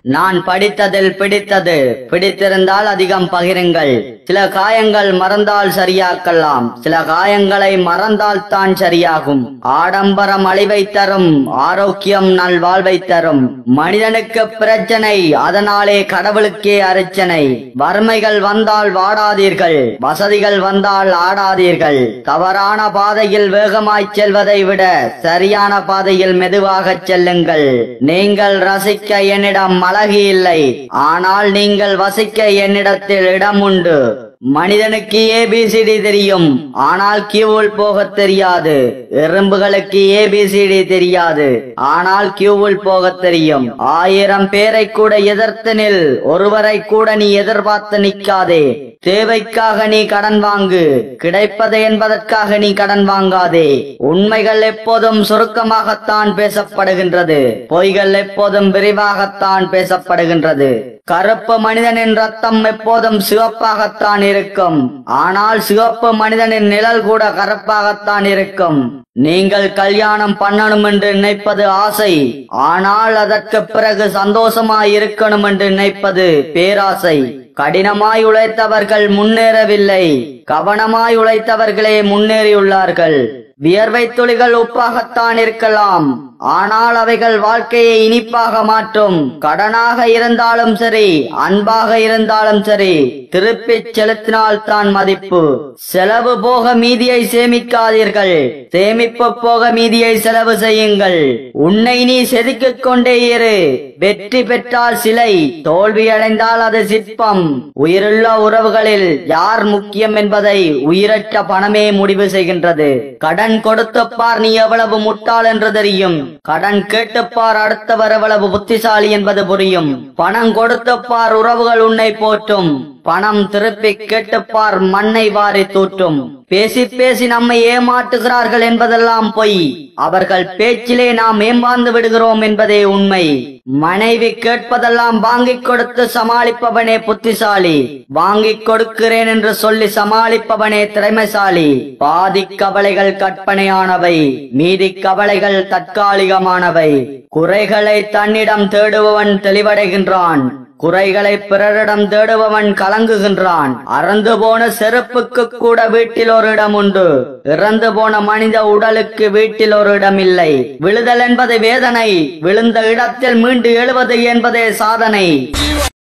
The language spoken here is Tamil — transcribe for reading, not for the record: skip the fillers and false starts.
நான் படித்ததில் பிடித்தது. பிடித்திருந்தால் அதிகம் பகிருங்கள். சில காயங்கள் மறந்தால் சரியாக்கலாம், சில காயங்களை மறந்தால் தான் சரியாகும். ஆடம்பரம் அழிவை தரும், ஆரோக்கியம் நல்வாழ்வை தரும். மனிதனுக்கு பிரச்சனை, அதனாலே கடவுளுக்கே அர்ச்சனை. வறுமைகள் வந்தால் வாடாதீர்கள், வசதிகள் வந்தால் ஆடாதீர்கள். தவறான பாதையில் வேகமாய் செல்வதை விட சரியான பாதையில் மெதுவாக செல்லுங்கள். நீங்கள் ரசிக்க என்னிடம் அழகு இல்லை, ஆனால் நீங்கள் வசிக்க என்னிடத்தில் இடம் உண்டு. மனிதனுக்கு ஏபிசிடி தெரியும், ஆனால் கியூவில் போக தெரியாது. எறும்புகளுக்கு ஏபிசிடி தெரியாது, ஆனால் கியூவில் போக தெரியும். 1000 பேரை கூட எதிர்த்து நில், ஒருவரை கூட நீ எதிர்பார்த்து நிற்காதே. தேவைக்காக நீ கடன் வாங்கு, கிடைப்பது என்பதற்காக நீ கடன் வாங்காதே. உண்மைகள் எப்போதும் சுருக்கமாகத்தான் பேசப்படுகின்றது, பொய்கள் எப்போதும் விரிவாகத்தான் பேசப்படுகின்றது. கருப்பு மனிதனின் ரத்தம் எப்போதும் சிவப்பாகத்தான் இருக்கும், ஆனால் சிவப்பு மனிதனின் நிழல் கூட கருப்பாகத்தான் இருக்கும். நீங்கள் கல்யாணம் பண்ணணும் என்று நினைப்பது ஆசை, ஆனால் அதற்கு பிறகு சந்தோஷமாய் இருக்கணும் என்று நினைப்பது பேராசை. கடினமாய் உழைத்தவர்கள் முன்னேறவில்லை, கவனமாய் உழைத்தவர்களே முன்னேறியுள்ளார்கள். வியர்வை துளிகள் உப்பாகத்தான் இருக்கலாம், ஆனால் அவைகள் வாழ்க்கையை இனிப்பாக மாற்றும். கடனாக இருந்தாலும் சரி, அன்பாக இருந்தாலும் சரி, திருப்பிச் செலுத்தினால் தான் மதிப்பு. செலவு போக மீதியை சேமிக்காதீர்கள், சேமிப்பு போக மீதியை செலவு செய்யுங்கள். உன்னை நீ செதுக்கிக் கொண்டே இரு. வெற்றி பெற்றால் சிலை, தோல்வி அடைந்தால் அது சிற்பம். உயிருள்ள உறவுகளில் யார் முக்கியம் என்பதை உயிரற்ற பணமே முடிவு செய்கின்றது. கடன் கொடுத்துப்பார், நீ எவ்வளவு முட்டாள் என்று தெரியும். கடன் கேட்டுப்பார், அடுத்தவர் எவ்வளவு புத்திசாலி என்பது புரியும். பணம் கொடுத்துப்பார், உறவுகள் உன்னை போற்றும். பணம் திருப்பி கேட்டுப்பார், மண்ணை வாரி தூற்றும். பேசி பேசி நம்மை ஏமாற்றுகிறார்கள் என்பதெல்லாம் பொய். அவர்கள் பேச்சிலே நாம் ஏமாந்து விடுகிறோம் என்பதே உண்மை. மனைவி கேட்பதெல்லாம் வாங்கிக் கொடுத்து சமாளிப்பவனே புத்திசாலி, வாங்கிக் கொடுக்கிறேன் என்று சொல்லி சமாளிப்பவனே திறமைசாலி. பாதி கவலைகள் கற்பனையானவை, மீதி கவலைகள் தற்காலிகமானவை. குறைகளை தன்னிடம் தேடுபவன் தெளிவடைகின்றான், குறைகளை பிறரிடம் தேடுபவன் கலங்குகின்றான். அறந்து போன செருப்புக்கு கூட வீட்டில் ஒரு இடம் உண்டு, இறந்து போன மனித உடலுக்கு வீட்டில் ஒரு இடம் இல்லை. விழுதல் என்பது வேதனை, விழுந்த இடத்தில் மீண்டு எழுவது என்பதே சாதனை.